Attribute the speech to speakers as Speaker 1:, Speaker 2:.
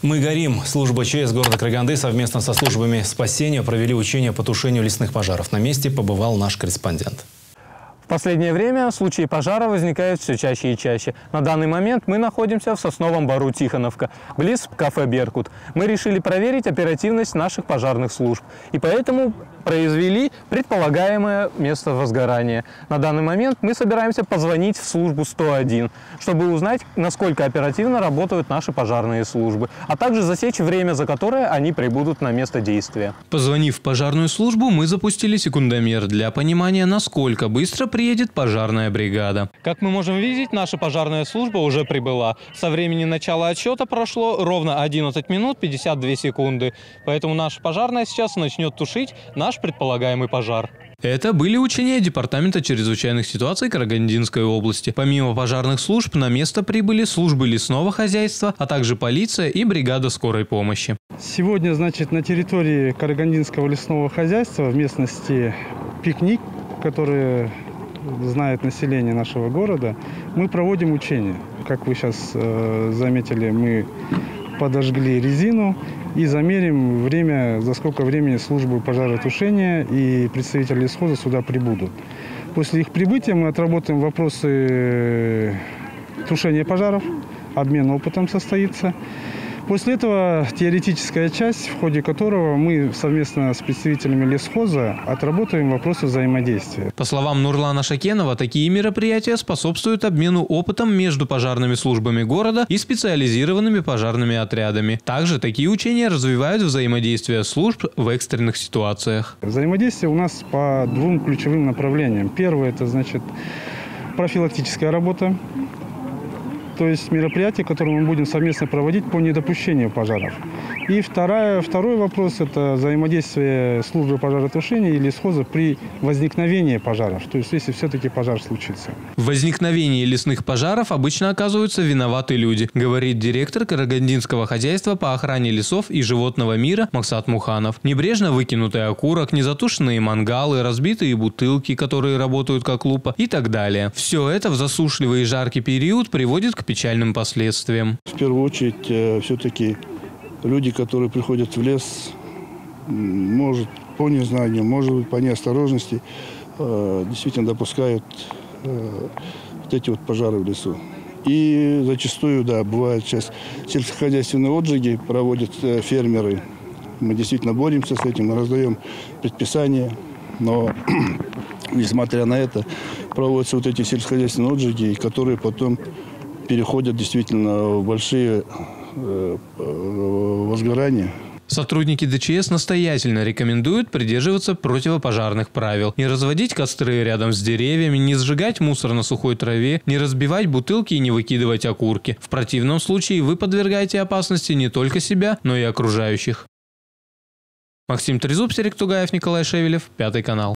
Speaker 1: Мы горим. Служба ЧС города Караганды совместно со службами спасения провели учения по тушению лесных пожаров. На месте побывал наш корреспондент.
Speaker 2: В последнее время случаи пожара возникают все чаще и чаще. На данный момент мы находимся в Сосновом Бору Тихоновка, близ кафе «Беркут». Мы решили проверить оперативность наших пожарных служб и поэтому произвели предполагаемое место возгорания. На данный момент мы собираемся позвонить в службу 101, чтобы узнать, насколько оперативно работают наши пожарные службы, а также засечь время, за которое они прибудут на место действия.
Speaker 3: Позвонив в пожарную службу, мы запустили секундомер для понимания, насколько быстро приедет пожарная бригада.
Speaker 2: Как мы можем видеть, наша пожарная служба уже прибыла. Со времени начала отсчета прошло ровно 11 минут 52 секунды. Поэтому наша пожарная сейчас начнет тушить наш предполагаемый пожар.
Speaker 3: Это были учения Департамента чрезвычайных ситуаций Карагандинской области. Помимо пожарных служб на место прибыли службы лесного хозяйства, а также полиция и бригада скорой помощи.
Speaker 4: Сегодня, на территории Карагандинского лесного хозяйства в местности Пикник, который знает население нашего города, мы проводим учения. Как вы сейчас заметили, мы подожгли резину и замерим время, за сколько времени службы пожаротушения и представители лесхоза сюда прибудут. После их прибытия мы отработаем вопросы тушения пожаров, обмен опытом состоится. После этого теоретическая часть, в ходе которого мы совместно с представителями лесхоза отработаем вопросы взаимодействия.
Speaker 3: По словам Нурлана Шакенова, такие мероприятия способствуют обмену опытом между пожарными службами города и специализированными пожарными отрядами. Также такие учения развивают взаимодействие служб в экстренных ситуациях.
Speaker 4: Взаимодействие у нас по двум ключевым направлениям. Первое – это профилактическая работа. То есть мероприятия, которые мы будем совместно проводить по недопущению пожаров. И второй вопрос – это взаимодействие службы пожаротушения и лесхоза при возникновении пожаров, то есть если все-таки пожар случится.
Speaker 3: В возникновении лесных пожаров обычно оказываются виноваты люди, говорит директор Карагандинского хозяйства по охране лесов и животного мира Максат Муханов. Небрежно выкинутый окурок, незатушенные мангалы, разбитые бутылки, которые работают как лупа и так далее. Все это в засушливый и жаркий период приводит к печальным последствиям.
Speaker 5: В первую очередь, все-таки люди, которые приходят в лес, может по незнанию, может быть по неосторожности, действительно допускают вот эти вот пожары в лесу. И зачастую, да, бывают сейчас сельскохозяйственные отжиги, проводят фермеры. Мы действительно боремся с этим, мы раздаем предписания, но несмотря на это, проводятся вот эти сельскохозяйственные отжиги, которые потом переходят действительно в большие возгорания.
Speaker 3: Сотрудники ДЧС настоятельно рекомендуют придерживаться противопожарных правил. Не разводить костры рядом с деревьями, не сжигать мусор на сухой траве, не разбивать бутылки и не выкидывать окурки. В противном случае вы подвергаете опасности не только себя, но и окружающих. Максим Трезуб, Серик Тугаев, Николай Шевелев, 5 канал.